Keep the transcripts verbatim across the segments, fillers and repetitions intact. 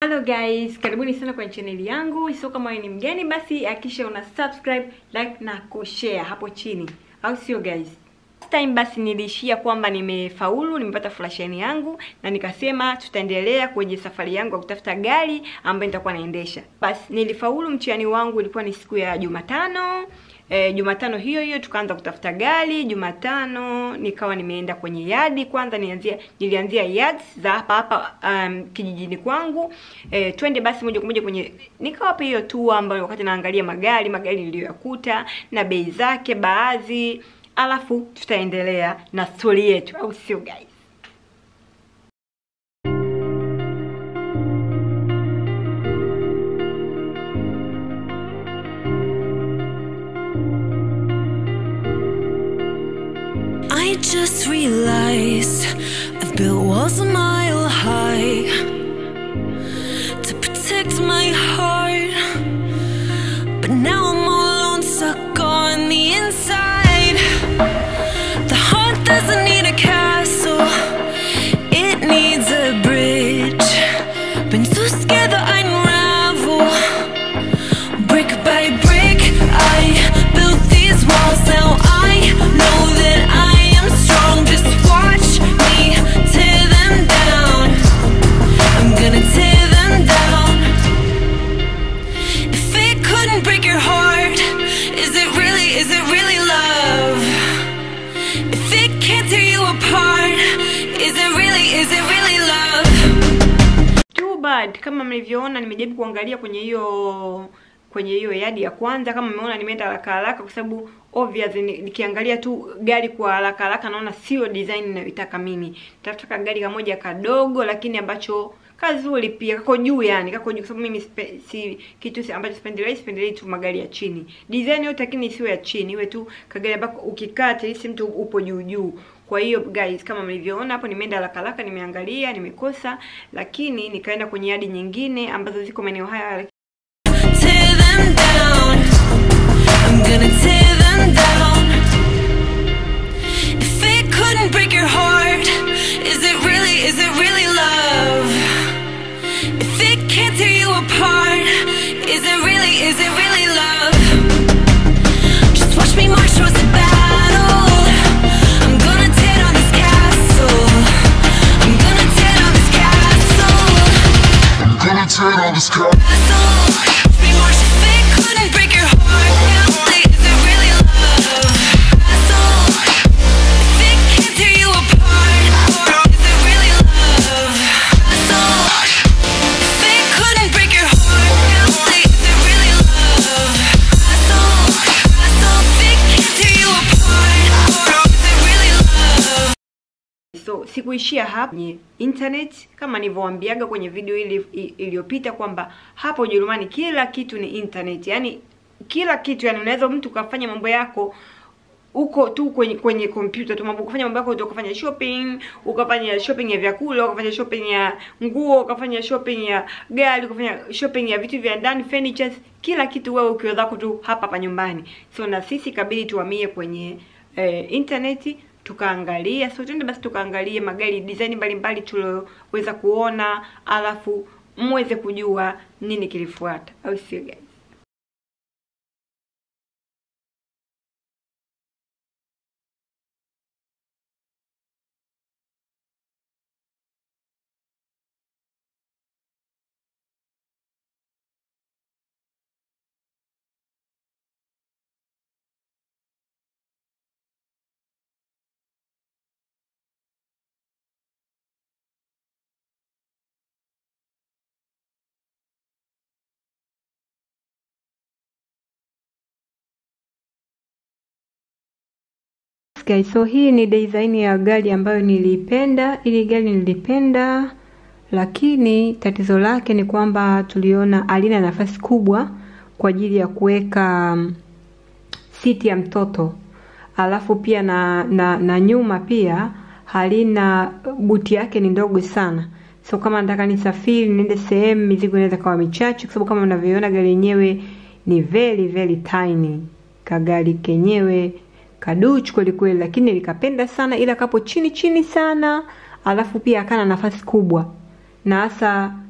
Hello guys, karibuni sana kwenye channel yangu. So kama ni mgeni basi hakikisha una subscribe, like na kushare hapo chini. Au sio guys? Last time basi nilishia kwamba nimefaulu, nimepata flasheni yangu na nikasema tutaendelea kwenye safari yangu ya kutafuta gari ambayo nitakuwa naendesha. Basi nilifaulu, mtihani wangu ilikuwa ni siku ya Jumatano. E, Jumatano hiyo hiyo tukaanza kutafuta gari. Jumatano nikawa nimeenda kwenye yadi. Kwanza nianzia nilianzia yards za hapa hapa um, kijijini kwangu. E, twende basi moja kwa moja kwenye nikawapa hiyo tour ambayo wakati naangalia magari, magari niliyoyakuta na bei zake baadhi, alafu tutaendelea na story yetu, au sio guys? I just realized I've built walls a mile high to protect my heart, but now I'm all alone, stuck on the inside. The heart doesn't need a castle, it needs a bridge. Been too scared that I'd unravel. Brick by brick I built these walls. Now I know that I strong, just watch me tear them down. I'm gonna tear them down. If it couldn't break your heart, is it really, is it really love? If it can't tear you apart, is it really, is it really love? Too bad. Kama mlivyoona nimejaribu kuangalia kwenye hiyo kwenye hiyo yadi ya kwanza, kama mmeona nimeenda haraka haraka kwa sababu obvious nikiangalia tu gari kwa haraka haraka naona sio design ninayotaka mimi. Nataka gari kamoja kadogo lakini ambacho kazuri pia, kako juu yani, kako juu kwa sababu mimi spe, si kitu ambacho sipendelei, sipendelei tu magari ya chini. Design yote lakini isiwe ya chini, iwe tu kagari ambako ukikaa tisi mtu upo juu juu. Kwa hiyo guys, kama mlivyoona hapo nimeenda haraka haraka, nimeangalia, nimekosa, lakini nikaenda kwenye yadi nyingine ambazo ziko maeneo haya. Tear them down. I'm gonna tear them down. If it couldn't break your heart, is it really, is it really love? If it can't tear you apart, is it really, is it really love? Just watch me march towards the battle. I'm gonna tear down this castle. I'm gonna tear down this castle. I'm gonna tear down this castle. So sikuishia hapo kwenye internet, kama nilivyowaambiaga kwenye video ile iliyopita kwamba hapo Ujerumani kila kitu ni internet. Yaani kila kitu, yani unaweza mtu kufanya mambo yako uko tu kwenye kwenye computer tu, mambo kufanya mambo yako, ukafanya shopping, ukafanya shopping ya vyakula, ukafanya shopping ya nguo, ukafanya shopping ya gari, ukafanya shopping ya vitu vya ndani, furniture, kila kitu wewe ukiwa zako tu hapa hapa nyumbani. So na sisi kabidi tuhamie kwenye eh, internet tukaangalia. So twende basi tukaangalie magari design mbalimbali tulioweza kuona, alafu muweze kujua nini kilifuata, au sio guys? Guys, so hii ni design ya gari ambayo nilipenda. Ili gari nilipenda, lakini tatizo lake ni kwamba tuliona halina nafasi kubwa kwa ajili ya kuweka um, siti ya mtoto. Alafu pia na, na na nyuma pia halina, buti yake ni ndogo sana. So kama nataka nisafiri niende sehemu, mizigo inaweza kawa michache kwa sababu kama mnavyoona gari yenyewe ni very very tiny. Kagari kenyewe kaduchu kweli kweli, lakini nikapenda sana, ila kapo chini chini sana, alafu pia akana nafasi kubwa. Na hasa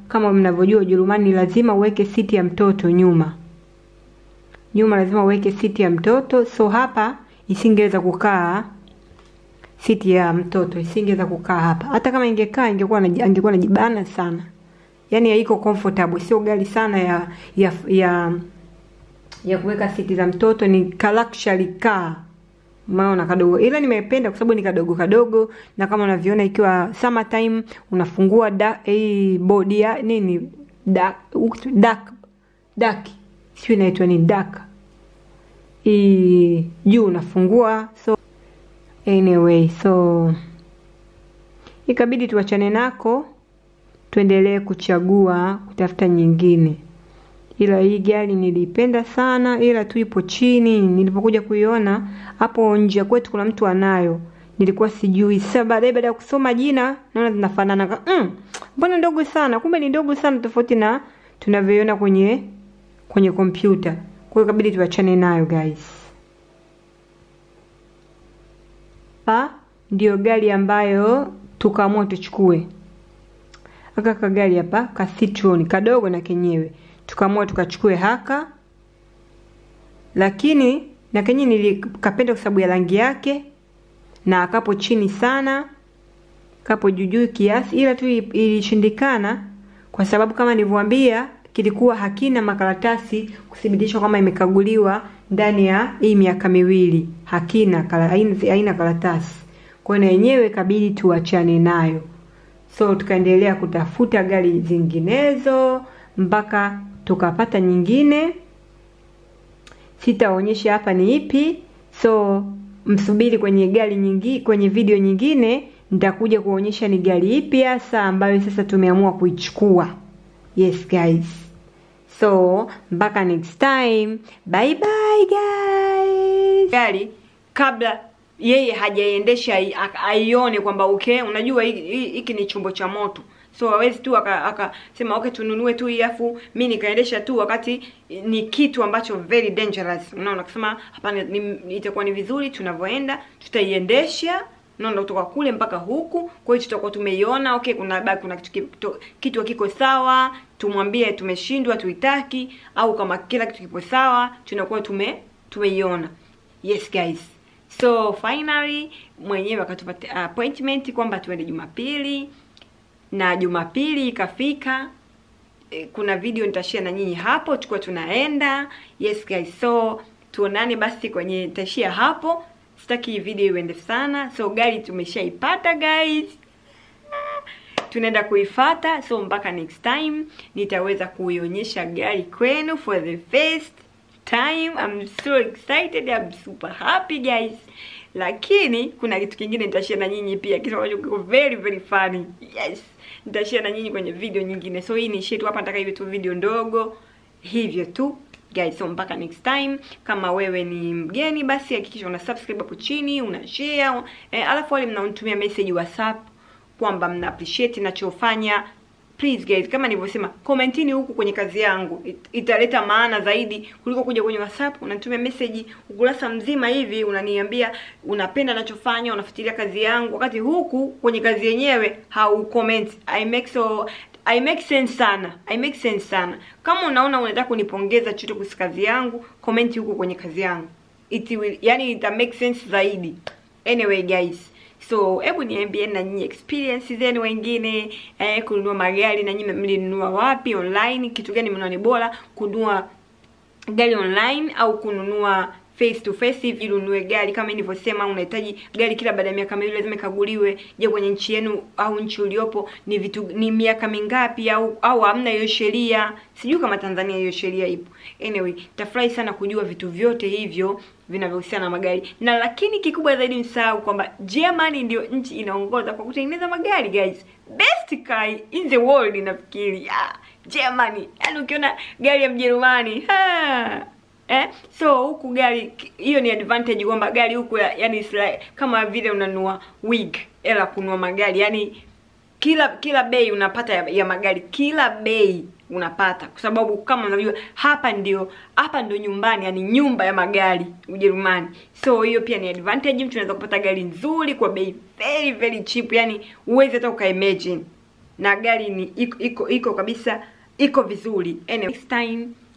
kama mnavyojua Ujerumani lazima uweke siti ya mtoto nyuma. Nyuma lazima uweke siti ya mtoto. So hapa isingeweza kukaa siti ya mtoto, isingeweza kukaa hapa. Hata kama ingekaa ingekuwa na angekuwa najibana sana. Yaani haiko comfortable, sio gari sana ya ya ya, ya kuweka siti za mtoto, ni ka luxury car. Maana kadogo. Ila nimependa kwa sababu ni kadogo kadogo, na kama unaviona ikiwa summer time unafungua da hii body ya nini dark dark dark sio inaitwa ni dark. Hii juu unafungua. So anyway, so ikabidi tuachane nako, tuendelee kuchagua kutafuta nyingine. Ila hii gari nilipenda sana, ila tu ipo chini. Nilipokuja kuiona hapo nje kwetu kuna mtu anayo, nilikuwa sijui. Sasa baadaye baada ya kusoma jina naona zinafanana. Mm, mbona ndogo sana? Kumbe ni ndogo sana tofauti na tunavyoiona kwenye kwenye kompyuta. Kwa hiyo ikabidi tuachane nayo guys. Pa ndio gari ambayo tukaamua tuchukue. Aka kagari hapa ka Citroen kadogo na kenyewe. Tukaamua tukachukue haka. Lakini na kenye nilikapenda kwa sababu ya rangi yake, na akapo chini sana, kapo jujui kiasi, ila tu ilishindikana kwa sababu kama nilivyowaambia kilikuwa hakina makaratasi kuthibitisha kama imekaguliwa ndani ya hii miaka miwili. Hakina haina karatasi. Kwa hiyo na yenyewe kabidi tuachane nayo. So tukaendelea kutafuta gari zinginezo mpaka tukapata nyingine. Sitaonyesha hapa ni ipi. So msubiri kwenye gari nyingi, kwenye video nyingine nitakuja kuonyesha ni gari ipi hasa ambayo sasa tumeamua kuichukua. Yes guys. So mpaka next time. Bye bye guys. Gari kabla yeye hajaendesha aione kwamba okay, unajua hiki ni chombo cha moto. So hawezi tu akasema okay tununue tu hii afu mimi nikaendesha tu, wakati ni kitu ambacho very dangerous. Unaona, kusema hapana, itakuwa ni vizuri tunavyoenda tutaiendesha. Unaona, kutoka kule mpaka huku. Kwa hiyo tutakuwa tumeiona okay, kuna baki kuna kitu kitu kiko sawa, tumwambie tumeshindwa tuitaki, au kama kila kitu kipo sawa tunakuwa tume tumeiona. Yes guys. So finally mwenyewe akatupa appointment kwamba tuende Jumapili, na Jumapili ikafika. E, kuna video nitashare na nyinyi hapo tukua tunaenda. Yes guys, so tuonane basi kwenye nitashare hapo. Sitaki video iende sana. So gari tumeshaipata guys. Tunaenda kuifuata. So mpaka next time nitaweza kuionyesha gari kwenu for the first time. I'm so excited, I'm super happy guys. Lakini kuna kitu kingine nitashare na nyinyi pia, kitu ambacho kiko very very funny. Yes, nitashare na nyinyi kwenye video nyingine. So hii ni share tu hapa, nataka hivi tu video ndogo hivyo tu guys. So mpaka next time, kama wewe ni mgeni basi hakikisha una subscribe hapo chini, una share. Eh, alafu wale mnaonitumia message WhatsApp kwamba mna appreciate ninachofanya, please guys, kama nilivyosema, commentini huku kwenye kazi yangu. It, italeta maana zaidi kuliko kuja kwenye WhatsApp unanitumia message ukurasa mzima hivi unaniambia unapenda ninachofanya, unafuatilia kazi yangu, wakati huku kwenye kazi yenyewe hau comment. I make so I make sense sana. I make sense sana. Kama unaona unataka kunipongeza chochote kuhusu kazi yangu, comment huku kwenye kazi yangu. It will, yani ita make sense zaidi. Anyway guys, so hebu niambie na nyinyi experience zenu wengine, eh, kununua magari na nyinyi mlinunua wapi online, kitu gani mnaona ni bora kununua gari online au kununua face to face hivi ununue gari. Kama nilivyosema, unahitaji gari kila baada ya miaka miwili lazima ikaguliwe. Je, kwenye nchi yenu au nchi uliopo ni vitu ni miaka mingapi, au au hamna hiyo sheria? Sijui kama Tanzania hiyo sheria ipo. Anyway, tafurahi sana kujua vitu vyote hivyo vinavyohusiana na magari. Na lakini kikubwa zaidi msahau kwamba Germany ndio nchi inaongoza kwa kutengeneza magari guys. Best car in the world nafikiri. Yeah, Germany. Yaani ukiona gari ya Mjerumani, ha. Eh, so huku gari hiyo ni advantage kwamba gari huku yani like, kama vile unanunua wig ela kununua magari, yani kila kila bei unapata ya, ya magari, kila bei unapata, kwa sababu kama unajua hapa ndio hapa ndio nyumbani, yani nyumba ya magari Ujerumani. So hiyo pia ni advantage, mtu anaweza kupata gari nzuri kwa bei very very cheap, yani uweze hata uka imagine. na gari ni iko iko, iko kabisa iko vizuri. Anyway, next time